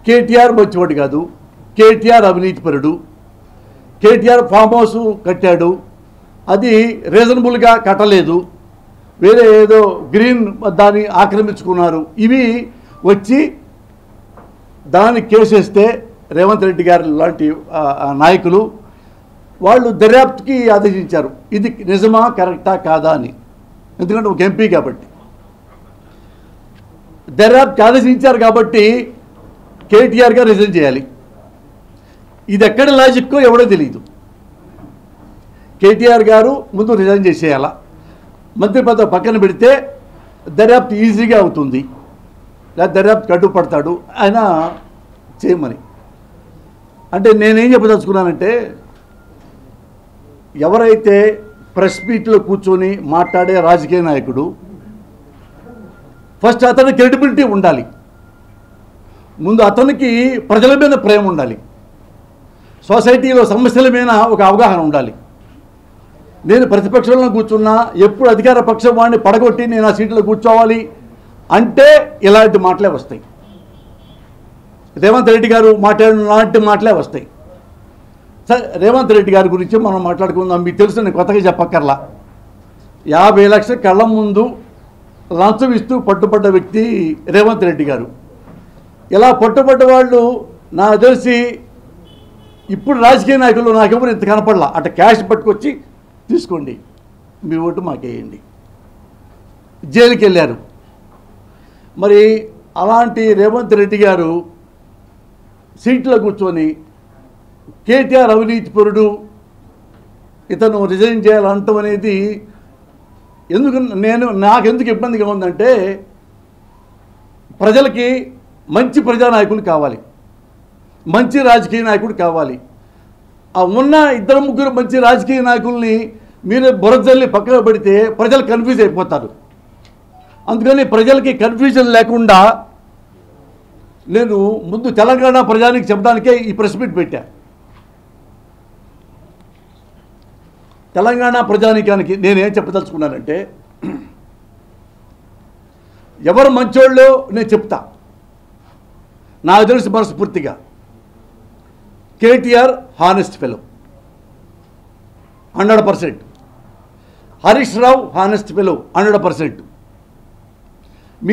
కేటీఆర్ మంచివాడు కాదు, కేటీఆర్ అవినీతిపరుడు, కేటీఆర్ ఫామ్ హౌస్ కట్టాడు, అది రీజనబుల్గా కట్టలేదు, వేరే ఏదో గ్రీన్ దాన్ని ఆక్రమించుకున్నారు. ఇవి వచ్చి దాన్ని కేసేస్తే రేవంత్ రెడ్డి గారు లాంటి నాయకులు వాళ్ళు దర్యాప్తుకి ఆదేశించారు, ఇది నిజమా కరెక్టా కాదా అని. ఎందుకంటే ఒక ఎంపీ కాబట్టి దర్యాప్తుకి ఆదేశించారు కాబట్టి కేటీఆర్ గారు రిజైన్ చేయాలి. ఇది ఎక్కడ లాజిక్కో ఎవడో తెలియదు. కేటీఆర్ గారు ముందు రిజైన్ చేసేయాలా, మంత్రి పదవి పక్కన పెడితే దర్యాప్తు ఈజీగా అవుతుంది, లేదా దర్యాప్తుకి అడ్డుపడతాడు ఆయన చేయమని. అంటే నేనేం చెప్పదలుచుకున్నానంటే, ఎవరైతే ప్రెస్ మీట్లో కూర్చొని మాట్లాడే రాజకీయ నాయకుడు ఫస్ట్ అతని క్రెడిబిలిటీ ఉండాలి, ముందు అతనికి ప్రజల మీద ప్రేమ ఉండాలి, సొసైటీలో సమస్యల మీద ఒక అవగాహన ఉండాలి. నేను ప్రతిపక్షంలో కూర్చున్నా ఎప్పుడు అధికార పక్షం వాడిని పడగొట్టి నేను ఆ సీట్లో కూర్చోవాలి అంటే ఇలాంటి మాటలే వస్తాయి. రేవంత్ రెడ్డి గారు మాట్లాడిన లాంటి మాటలే వస్తాయి. సరే, రేవంత్ రెడ్డి గారి గురించి మనం మాట్లాడుకుందాం. మీకు తెలుసు, నేను కొత్తగా చెప్పక్కర్లా. 50 లక్షల కళ్ళ ముందు లంచం ఇస్తూ పట్టుబడ్డ వ్యక్తి రేవంత్ రెడ్డి గారు. ఇలా పట్టుబడ్డ వాళ్ళు నాకు తెలిసి ఇప్పుడు రాజకీయ నాయకులు నాకెవరు ఇంత కనపడలా. అట్లా క్యాష్ పట్టుకొచ్చి తీసుకోండి, మీ ఓటు మాకేయండి, జైలుకి వెళ్ళారు. మరి అలాంటి రేవంత్ రెడ్డి గారు సీట్లో కూర్చొని కేటీఆర్ అవినీతిపరుడు, ఇతను రిజైన్ చేయాలంటాం అనేది ఎందుకు నాకెందుకు ఇబ్బందిగా ఉందంటే, ప్రజలకి మంచి ప్రజానాయకులు కావాలి, మంచి రాజకీయ నాయకుడు కావాలి. ఆ ఉన్న 2-3 మంచి రాజకీయ నాయకుల్ని మీరే బురదల్లి పక్కన పెడితే ప్రజలు కన్ఫ్యూజ్ అయిపోతారు. అందుకని ప్రజలకి కన్ఫ్యూజన్ లేకుండా నేను ముందు తెలంగాణ ప్రజానికి చెప్పడానికే ఈ ప్రెస్ మీట్ పెట్టా. తెలంగాణ ప్రజానికానికి నేనేం చెప్పదలుచుకున్నానంటే, ఎవరు మంచోళ్ళో నేను చెప్తా. నాకు తెలిసి మనస్ఫూర్తిగా KTR honest fellow 100%, Harish Rao honest fellow 100%. మీ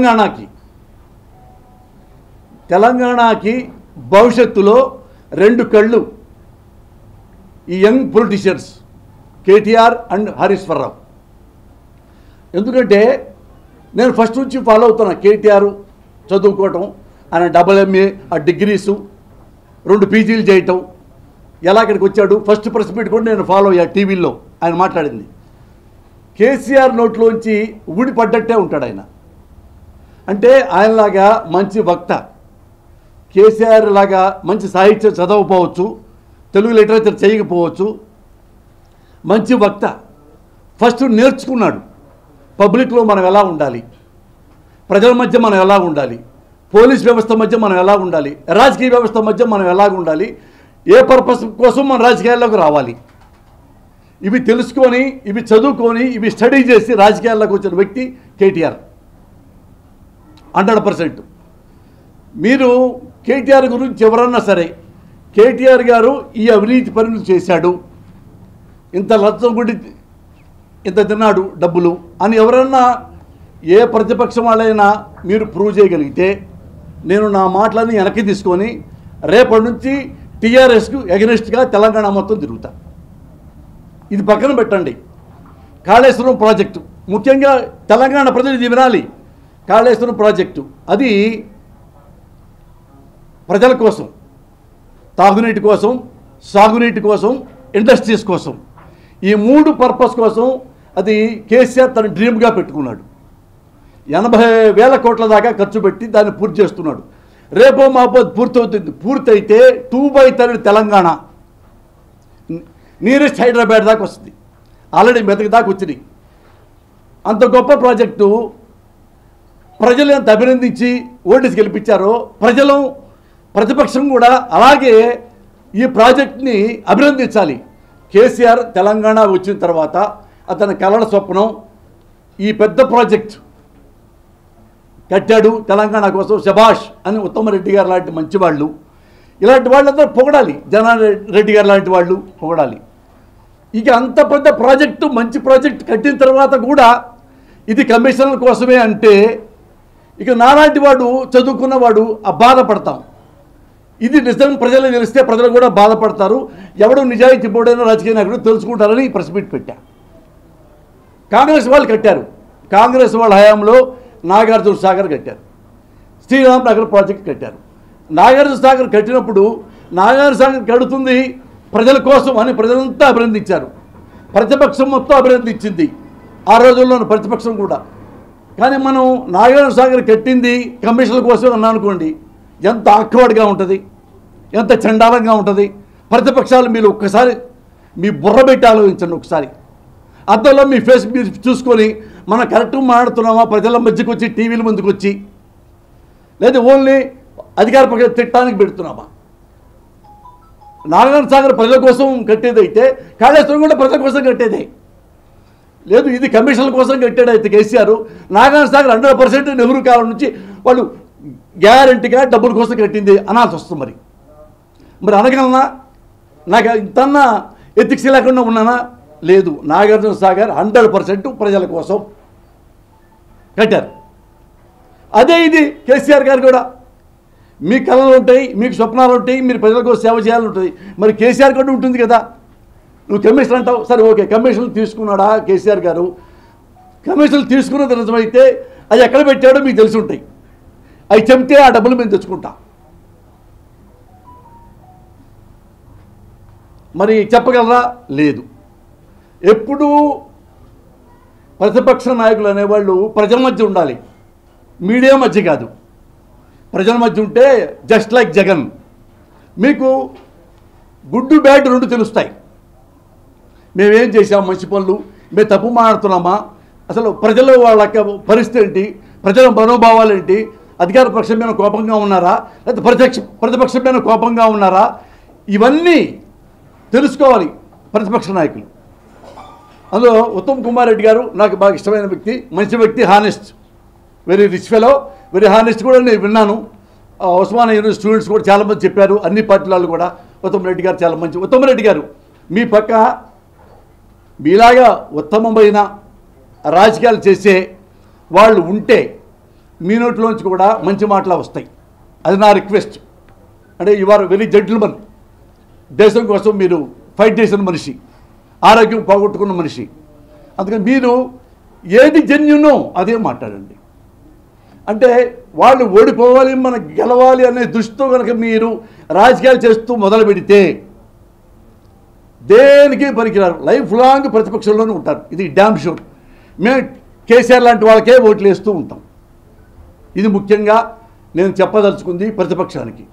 తెలంగాణకి భవిష్యత్తులో 2 కళ్ళు ఈ యంగ్ పొలిటీషియన్స్ కేటీఆర్ అండ్ హరీశ్వరరావు. ఎందుకంటే నేను ఫస్ట్ నుంచి ఫాలో అవుతున్నా. కేటీఆర్ చదువుకోవటం, ఆయన MA, ఆ డిగ్రీసు, 2 PGలు చేయటం, ఎలా ఇక్కడికి వచ్చాడు. ఫస్ట్ ప్రెస్ మీట్ కూడా నేను ఫాలో అయ్యా, టీవీలో ఆయన మాట్లాడింది. కేసీఆర్ నోట్లోంచి ఊడిపడ్డట్టే ఉంటాడు ఆయన. అంటే ఆయనలాగా మంచి వక్త, కేసీఆర్ లాగా మంచి సాహిత్యం చదవకపోవచ్చు, తెలుగు లిటరేచర్ చేయకపోవచ్చు, మంచి వక్త. ఫస్ట్ నేర్చుకున్నాడు పబ్లిక్లో మనం ఎలా ఉండాలి, ప్రజల మధ్య మనం ఎలా ఉండాలి, పోలీస్ వ్యవస్థ మధ్య మనం ఎలా ఉండాలి, రాజకీయ వ్యవస్థ మధ్య మనం ఎలా ఉండాలి, ఏ పర్పస్ కోసం మన రాజకీయాల్లోకి రావాలి, ఇవి తెలుసుకొని, ఇవి చదువుకొని, ఇవి స్టడీ చేసి రాజకీయాల్లోకి వచ్చిన వ్యక్తి కేటీఆర్ 100%. మీరు కేటీఆర్ గురించి ఎవరన్నా సరే, కేటీఆర్ గారు ఈ అవినీతి పనులు చేశాడు, ఇంత లంచం గుడి ఇంత తిన్నాడు డబ్బులు అని ఎవరన్నా ఏ ప్రతిపక్షం వాళ్ళైనా మీరు ప్రూవ్ చేయగలిగితే, నేను నా మాటలని వెనక్కి తీసుకొని రేపటి నుంచి టీఆర్ఎస్కు ఎగనెస్ట్గా తెలంగాణ మొత్తం తిరుగుతా. ఇది పక్కన పెట్టండి. కాళేశ్వరం ప్రాజెక్టు, ముఖ్యంగా తెలంగాణ ప్రజలు ఇది వినాలి. కాళేశ్వరం ప్రాజెక్టు అది ప్రజల కోసం, తాగునీటి కోసం, సాగునీటి కోసం, ఇండస్ట్రీస్ కోసం, ఈ 3 పర్పస్ కోసం అది కేసీఆర్ తన డ్రీమ్గా పెట్టుకున్నాడు. 80,000 కోట్ల దాకా ఖర్చు పెట్టి దాన్ని పూర్తి చేస్తున్నాడు. రేపో మాపో పూర్తవుతుంది. పూర్తయితే 2/3 తెలంగాణ నియరెస్ట్ హైదరాబాద్ దాకా వస్తుంది. ఆల్రెడీ మెదక్ దాకా వచ్చినాయి. అంత గొప్ప ప్రాజెక్టు ప్రజలు ఎంత అభినందించి ఓటేసి గెలిపించారో, ప్రజలు ప్రతిపక్షం కూడా అలాగే ఈ ప్రాజెక్ట్ని అభినందించాలి. కేసీఆర్ తెలంగాణ వచ్చిన తర్వాత అతని కలల స్వప్నం ఈ పెద్ద ప్రాజెక్ట్ కట్టాడు తెలంగాణ కోసం, శభాష్ అని ఉత్తమరెడ్డి గారు లాంటి మంచివాళ్ళు, ఇలాంటి వాళ్ళందరూ పొగడాలి. జనారెడ్డి గారు లాంటి వాళ్ళు పొగడాలి. ఇక అంత పెద్ద ప్రాజెక్టు, మంచి ప్రాజెక్టు కట్టిన తర్వాత కూడా ఇది కమిషన్ల కోసమే అంటే ఇక నాలాంటి వాడు, చదువుకున్నవాడు బాధపడతాం. ఇది నిజం ప్రజలు తెలిస్తే ప్రజలు కూడా బాధపడతారు. ఎవడు నిజాయితీ బోర్డైనా రాజకీయ నాయకుడు తెలుసుకుంటారని ప్రెస్ మీట్ పెట్టా. కాంగ్రెస్ వాళ్ళు కట్టారు. కాంగ్రెస్ వాళ్ళ హయాంలో నాగార్జున సాగర్ కట్టారు, శ్రీరామ్ నగర్ ప్రాజెక్ట్ కట్టారు. నాగార్జున సాగర్ కట్టినప్పుడు నాగార్జున సాగర్ కడుతుంది ప్రజల కోసం అని ప్రజలంతా అభినందించారు. ప్రతిపక్షం మొత్తం అభినందించింది, ఆ రోజుల్లోని ప్రతిపక్షం కూడా. కానీ మనం నాగార్జున సాగర్ కట్టింది కమిషన్ల కోసం అన్నా అనుకోండి, ఎంత ఆక్వర్డ్గా ఉంటుంది, ఎంత చండాలంగా ఉంటుంది. ప్రతిపక్షాలు మీరు ఒక్కసారి మీ బుర్ర పెట్టి ఆలోచించండి. ఒకసారి అద్దంలో మీ ఫేస్ మీరు చూసుకొని మనం కరెక్ట్గా మాట్లాడుతున్నామా, ప్రజల మధ్యకు వచ్చి టీవీల ముందుకు వచ్చి, లేదా ఓన్లీ అధికార పక్ష తిట్టడానికి పెడుతున్నామా? నాగార్జున సాగర్ ప్రజల కోసం కట్టేదైతే కాళేశ్వరం కూడా ప్రజల కోసం కట్టేదే. లేదు ఇది కమిషన్ల కోసం కట్టాడైతే కేసీఆర్, నాగార్జున సాగర్ 100% నెహ్రూ కాలం నుంచి వాళ్ళు గ్యారంటీగా డబ్బుల కోసం కట్టింది అనాల్సి వస్తుంది. మరి అనగలనా? నాకు ఇంతన్నా ఎథిక్స్ లేకుండా ఉన్నానా? లేదు. నాగార్జున సాగర్ 100% ప్రజల కోసం కట్టారు. అదే ఇది కేసీఆర్ గారు కూడా. మీ కళలు ఉంటాయి, మీకు స్వప్నాలు ఉంటాయి, మీరు ప్రజల కోసం సేవ చేయాలని ఉంటుంది. మరి కేసీఆర్ కూడా ఉంటుంది కదా. నువ్వు కమిషన్ అంటావు, సరే ఓకే, కమిషన్లు తీసుకున్నాడా కేసీఆర్ గారు? కమిషన్లు తీసుకున్నది నిజమైతే అది ఎక్కడ పెట్టాడో మీకు తెలిసి ఉంటాయి. అవి చెప్తే ఆ డబ్బులు మేము తెచ్చుకుంటాం. మరి చెప్పగలరా? లేదు. ఎప్పుడూ ప్రతిపక్ష నాయకులు అనేవాళ్ళు ప్రజల మధ్య ఉండాలి, మీడియా మధ్య కాదు. ప్రజల మధ్య ఉంటే జస్ట్ లైక్ జగన్ మీకు గుడ్డు బ్యాడ్ రెండు తెలుస్తాయి. మేమేం చేసాం మంచి పనులు, మేము తప్పు మాట్లాడుతున్నామా, అసలు ప్రజల వాళ్ళ పరిస్థితి ఏంటి, ప్రజల మనోభావాలు ఏంటి, అధికార పక్షం మీద కోపంగా ఉన్నారా, లేకపోతే ప్రతిపక్షం మీద కోపంగా ఉన్నారా, ఇవన్నీ తెలుసుకోవాలి ప్రతిపక్ష నాయకులు. అందులో ఉత్తమ్ కుమార్ రెడ్డి గారు నాకు బాగా ఇష్టమైన వ్యక్తి, మంచి వ్యక్తి, honest, very rich fellow, very honest కూడా నేను విన్నాను. ఉస్మానియా యూనివర్సిటీ స్టూడెంట్స్ కూడా చాలామంది చెప్పారు, అన్ని పార్టీల వాళ్ళు కూడా. ఉత్తమ్ రెడ్డి గారు చాలా మంచి. ఉత్తమ్ రెడ్డి గారు మీ పక్క మీలాగా ఉత్తమమైన రాజకీయాలు చేసే వాళ్ళు ఉంటే మీ నోట్లోంచి కూడా మంచి మాటలు వస్తాయి. అది నా రిక్వెస్ట్. అంటే యు ఆర్ వెరీ జెంటిల్మన్. దేశం కోసం మీరు ఫైట్ చేసిన మనిషి, ఆరోగ్యం పోగొట్టుకున్న మనిషి. అందుకని మీరు ఏది జెన్యునో అదే మాట్లాడండి. అంటే వాళ్ళు ఓడిపోవాలి, మనం గెలవాలి అనే దృష్టితో కనుక మీరు రాజకీయాలు చేస్తూ మొదలు పెడితే దేనికి పనికిరారు. లైఫ్ లాంగ్ ప్రతిపక్షంలోనే ఉంటారు. ఇది డ్యామ్ షూర్. మేము కేసీఆర్ లాంటి వాళ్ళకే ఓట్లు వేస్తూ ఉంటాం. ఇది ముఖ్యంగా నేను చెప్పదలుచుకుంది ప్రతిపక్షానికి.